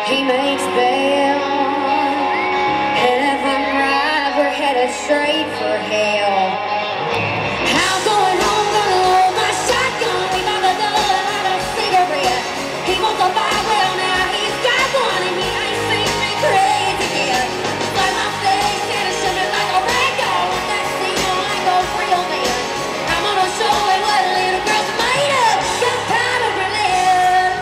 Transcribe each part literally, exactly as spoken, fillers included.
He makes bail, and if I'm right, we're headed straight for hell. I'm going home, gonna load my shotgun, leave out the door, light a cigarette. He wants a five well now, he's got one, and he ain't seen me crazy yet. Like my face, and it shimmy like a rag doll with that seal like a real man. I'm gonna show him what a little girl's made of. Got time to relive.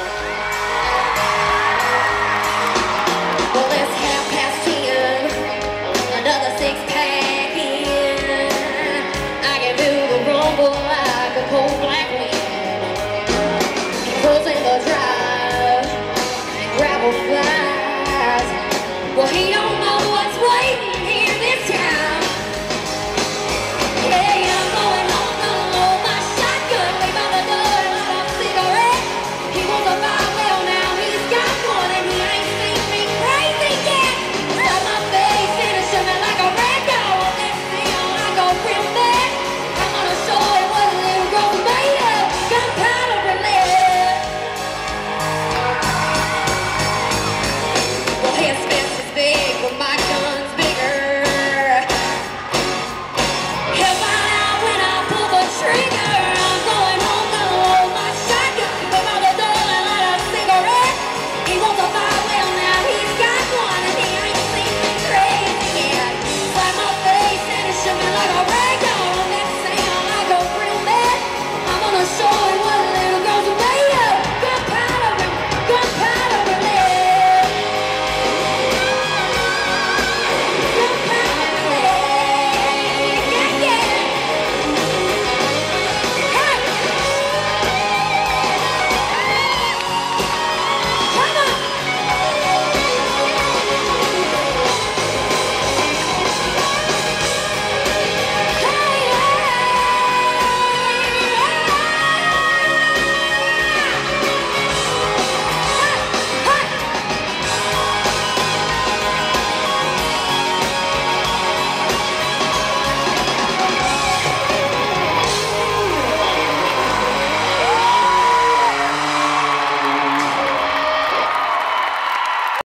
Well, it's half past ten, another six pack in. I can do the rumble like a cold black wind. He pulls in the drive and gravel flies. Well, he don't